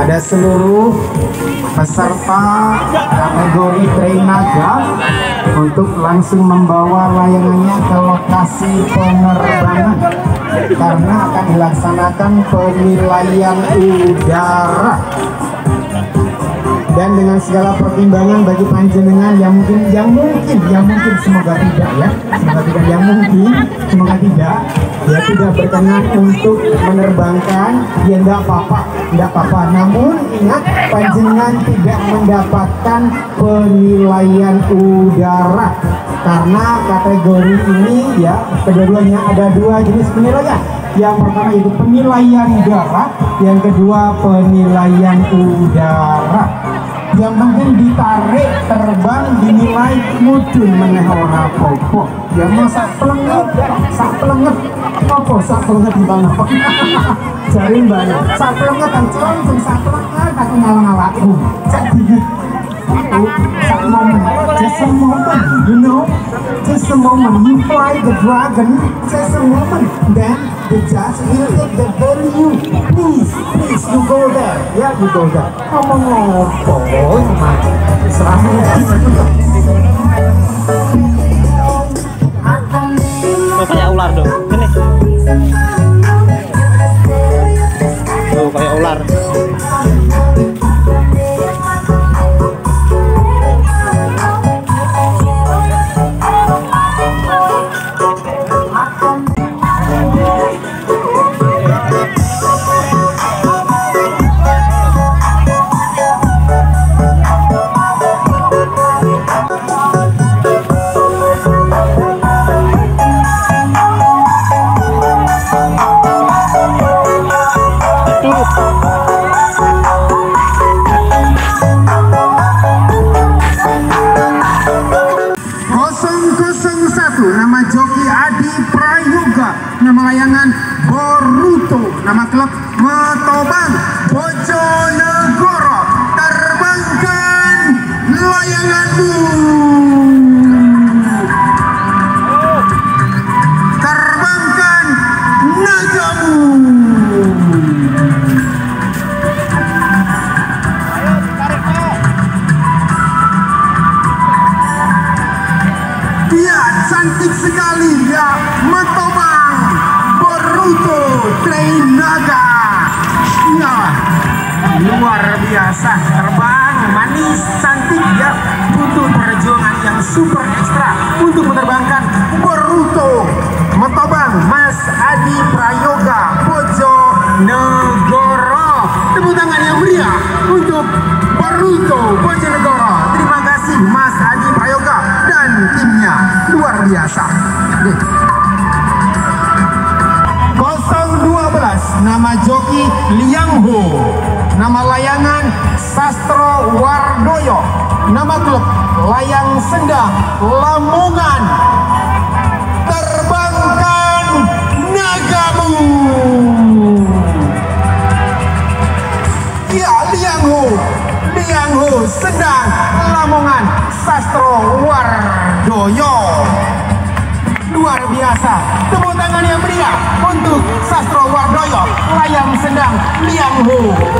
ada seluruh peserta kategori Train Naga untuk langsung membawa layangannya ke lokasi penerbangan karena akan dilaksanakan penilaian udara. Dan dengan segala pertimbangan bagi panjenengan yang mungkin semoga tidak ya, semoga tidak ya, tidak berkenan untuk menerbangkan ya enggak apa-apa, namun ingat panjenengan tidak mendapatkan penilaian udara karena kategori ini ya, kedua-duanya ada dua jenis penilaian. Yang pertama itu penilaian darat, yang kedua penilaian udara. Yang penting ditarik, terbang, dinilai mudun meneh ora apa-apa. Ya mau sak pelenget apa sak pelenget di mana? Jare mbak, sak pelenget ancon, sak pelenget aku ngalang-alakku. Cak digit. Sak moment, just a moment, you know, just a moment. You fly the dragon, just a moment. Then the judge will take the value. Please, you go there. Ya, you go there. Ngomong ngopo, serahnya. Kayak ular dong, ini. Tuh kayak ular. Nama joki Adi Prayoga, nama layangan Boruto, nama klub Metobang Bojonegoro. Terbangkan layanganmu, terbangkan nagamu. Cantik sekali ya, Metobang Boruto Train Naga. Ya, luar biasa, terbang manis cantik ya. Butuh perjuangan yang super ekstra untuk menerbangkan Boruto Metobang Mas Adi Prayoga Bojonegoro. Tepuk tangan yang meriah untuk Boruto Bojonegoro. Terima kasih Mas Adi Prayoga dan timnya, luar biasa. 012 nama joki Liang Ho, nama layangan Sastro Wardoyo, nama klub Layang Sendang Lamongan. Terbangkan nagamu. Ya, Liang Ho Sendang Lamongan Sastro Wardoyo. Luar biasa, tepuk tangan yang meriah untuk Sastro Wardoyo Layang Sendang Liang Ho.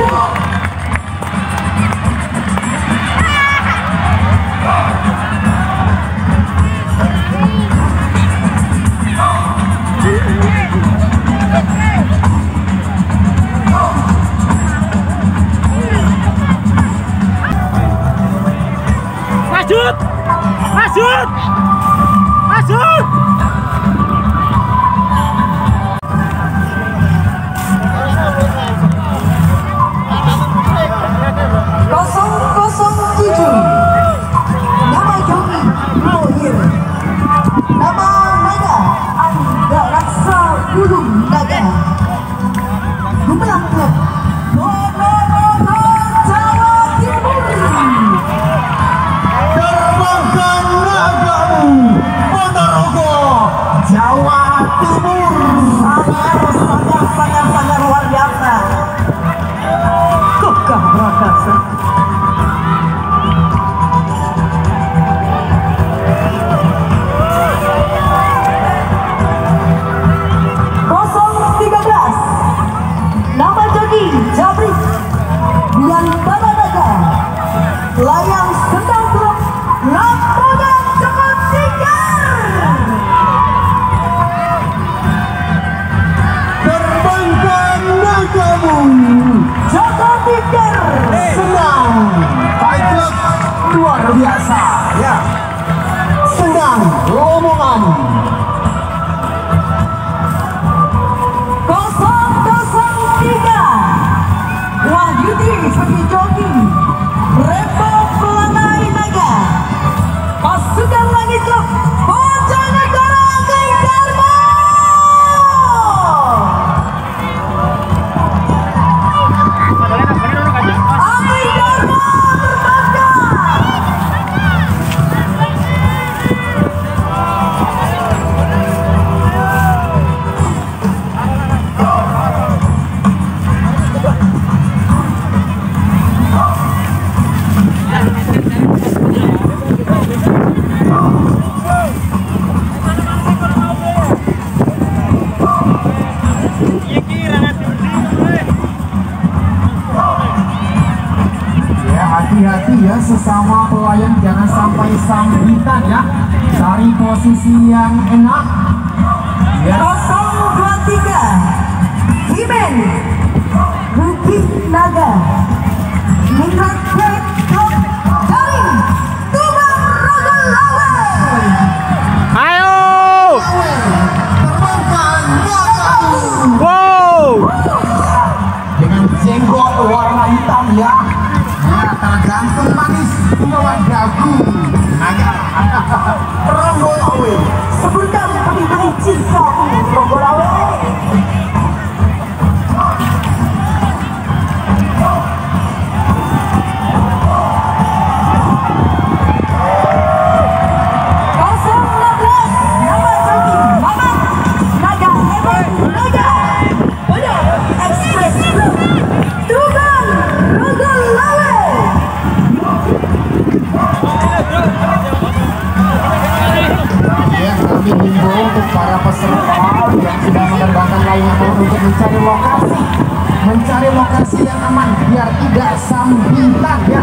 Masuk. sebagai joki Rembang Pelangai Naga Pasukan Langit Klub Bojonegoro Ageng Darmo. Hati-hati ya sesama pelayan, jangan sampai sambitan ya. Cari posisi yang enak ya. 023 Himen Bukit Naga Mingkat Klub dari Tuban Rogolawe. Ayo. Terbangkan belakang. Wow. Dengan jenggot warna hitam ya. Tergantung manis bawa dagu naga Rogolawe. Sebutkan pagi-pagi cinta Rogolawe. Untuk para peserta yang sudah menerbangkan layangan untuk mencari lokasi yang aman biar tidak sambitan ya.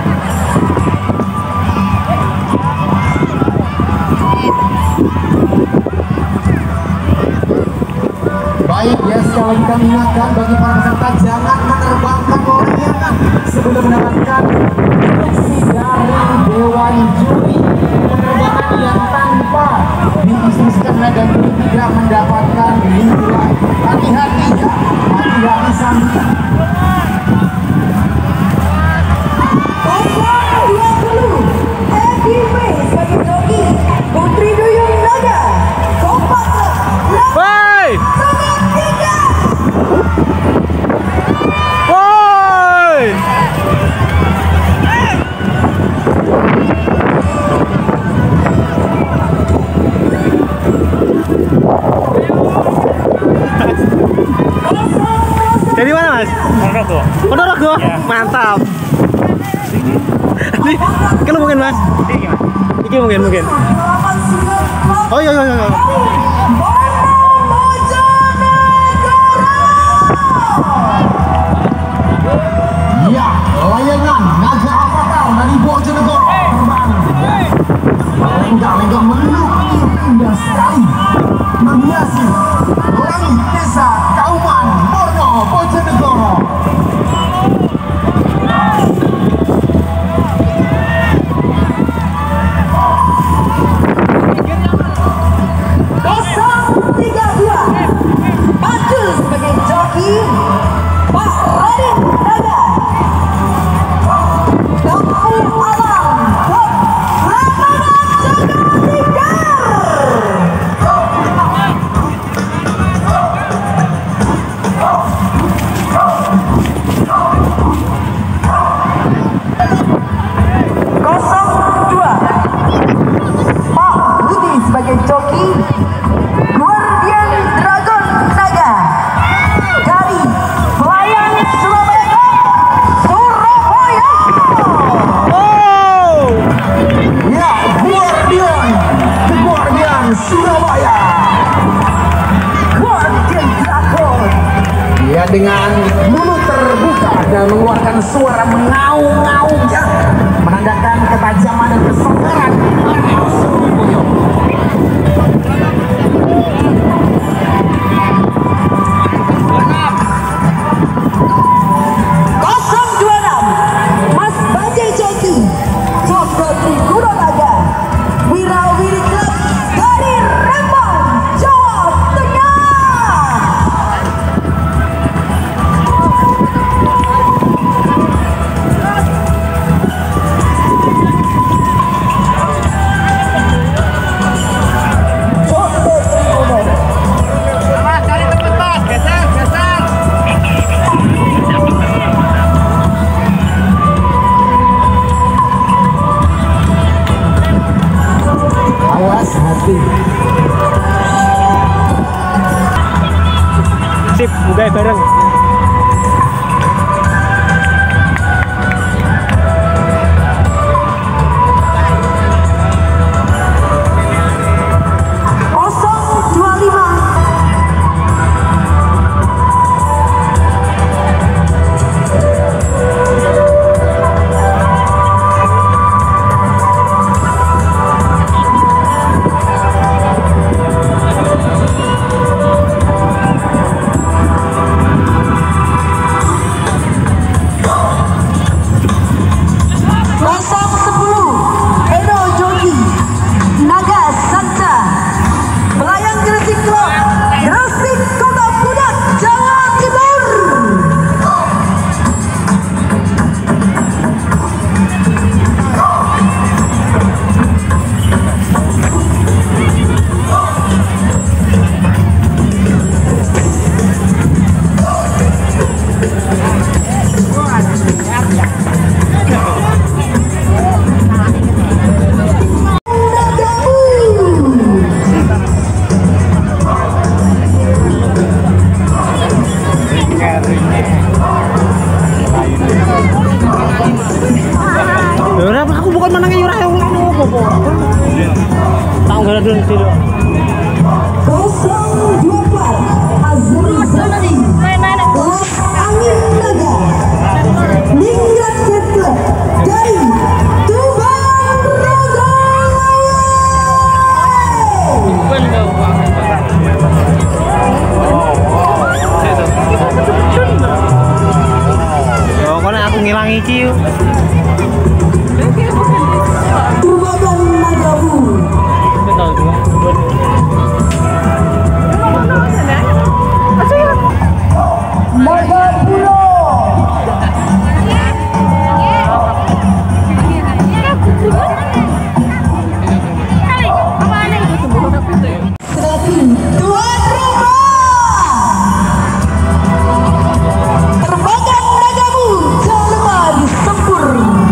Baik ya, sekali lagi kami ingatkan bagi para peserta jangan menerbangkan layangan sebelum mendapatkan instruksi dari Dewan Juri penerbangan yang tanpa diinstruksikan dan tidak mendapatkan nilai. Hati-hati ya, hati-hati sambil. 020 EDP sebagai joki Putri Duyung Naga Kompak Woi. Sangat tiga. Woi. Dari mana mas? Ponorogo. Ponorogo? Ya. Mantap. Ini kalau mungkin mas? Ini mungkin. Oh iya. Ya, layangan naga avatar dari Bojonegoro terbang. Lenggak-lenggak melukis indah sekali menghiasi langit desa Kauman Borno Bojonegoro. Sebagai joki Pak Raden Naga Kampung Alam Klub Lapangan Jaga 02 Pak Budi sebagai joki Guardian Dragon Naga dari Pelayan Surabaya. Oh. Ya, Guardian Surabaya. Guardian Dragon. Ya, dengan mulut terbuka dan mengeluarkan suara mengaung-ngaung ya, menandakan ketajaman dan kesabaran. Mas Bajai Joki Joko Triguno Naga Wirawiri Klub dari Rembang, Jawa Tengah. Buka bareng. Aku bukan menangnya Yura yang apa-apa. Tahu enggak dulu dulu. 024 Azri Zani Kelas Angin Naga Ningrat Club dari Tuban Rogo. Oh, karena aku ngilangi ciu. Tubagan Nagabu Nagapulo Serati Tuan Rumah Terbagan Nagabu Jelma disempur.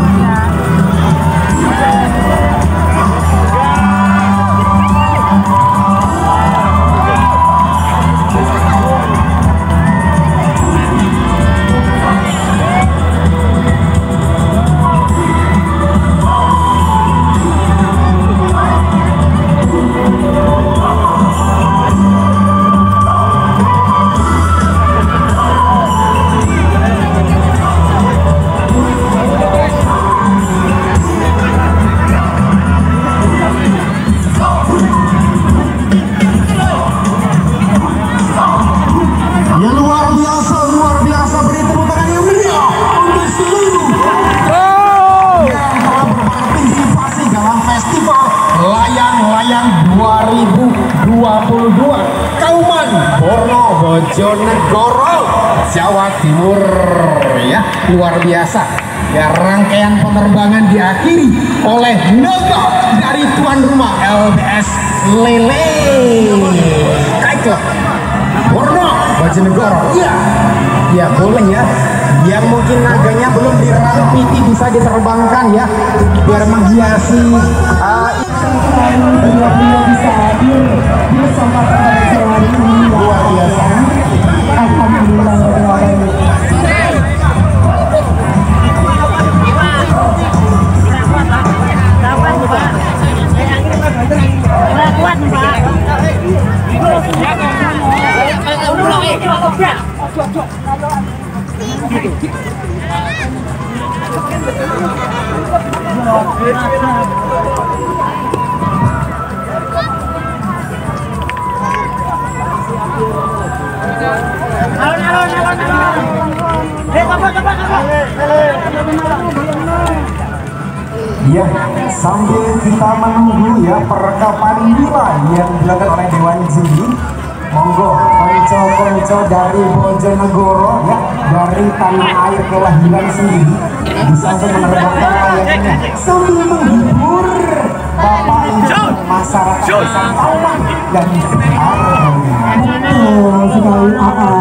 Layang 2022 Kauman Borno Bojonegoro Jawa Timur ya, luar biasa ya. Rangkaian penerbangan diakhiri oleh Naga dari tuan rumah LBS Lele Kite Club Borno Bojonegoro. Iya ya, boleh ya. Yang mungkin naganya belum dirampiti bisa diterbangkan ya, biar menghiasi Beliau bisa hadir di kesempatan hari ini luar biasa. Alhamdulillah. Ya, sambil kita menunggu ya perekapan nilai yang dilakukan oleh Dewan Juri, monggo konco-konco dari Bojonegoro ya, dari tanah air kelahiran sendiri bisa untuk menerbangkan layangnya sambil menghibur Bapak Ibu masyarakat desa Kauman dan sekitarnya. Sekali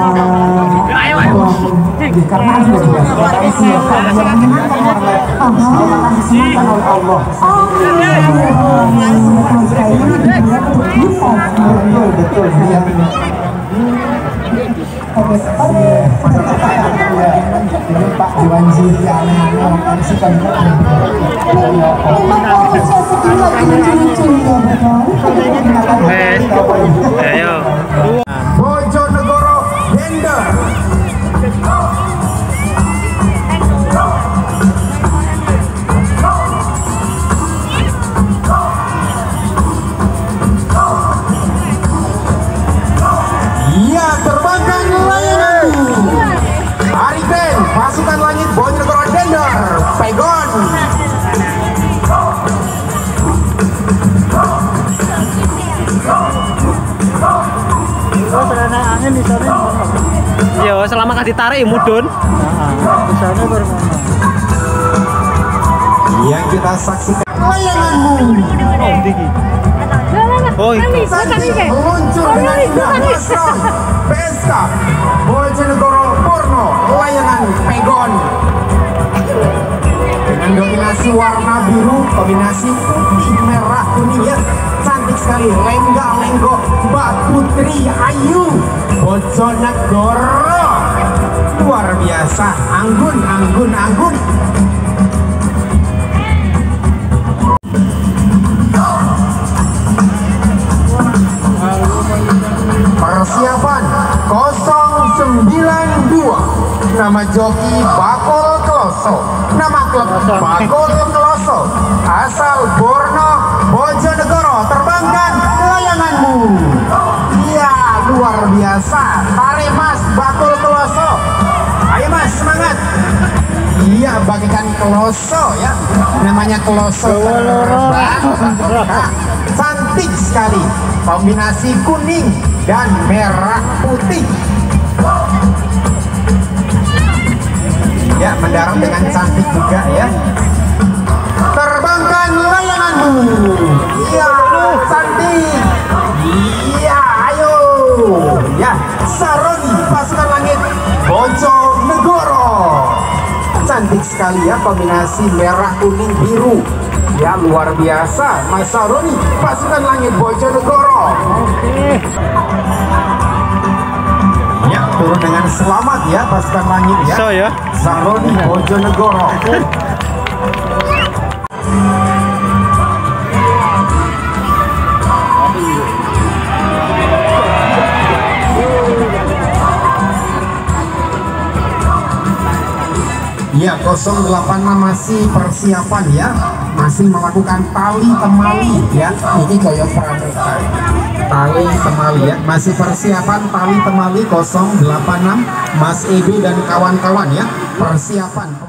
karena sudah potensi yang menyenangkan oleh Allah. Betul. Ini Pak Dewan Ziri aneh-aneh orang MC kan Ayo. Bojonegoro Gender. Iya, terbangkan layanganku. Ariken, pasukan langit Bojonegoro Gender. Pegon. Yo, selama kasih tarik mudun. Yang kita saksikan layanganmu. Oh, itu. Santi meluncur dengan indah mesra. Pesta Bojonegoro Porno layangan Pegon. Dengan dominasi warna biru, kombinasi putih merah kuning ya, cantik sekali. Lengga-lenggo Mbak Putri Ayu Bojonegoro, luar biasa. Anggun, anggun, anggun. Persiapan 092. Nama joki Bakul Kloso, nama klub Bakul Kloso, asal Borno Bojonegoro. Terbangkan layanganmu. Iya, luar biasa. Tarik Mas Bakul Kloso. Ayo Mas, semangat. Iya, bagikan Kloso ya. Namanya Kloso terbang. Cantik sekali. Kombinasi kuning dan merah putih. Ya, mendarat dengan cantik juga ya. Terbangkan layanganmu. Iya, cantik. Iya, ayo. Ya, Saroni pasukan langit Bojonegoro. Cantik sekali ya, kombinasi merah kuning biru. Ya, luar biasa. Mas Saroni pasukan langit Bojonegoro. Ya, turun dengan selamat ya pasukan langit ya. So ya. Saroni Bojonegoro. Ya, 086 masih persiapan ya, masih melakukan tali temali ya. Ini kayak pramuka. Tali temali ya, masih persiapan tali temali 086 Mas Edo dan kawan-kawan ya, persiapan.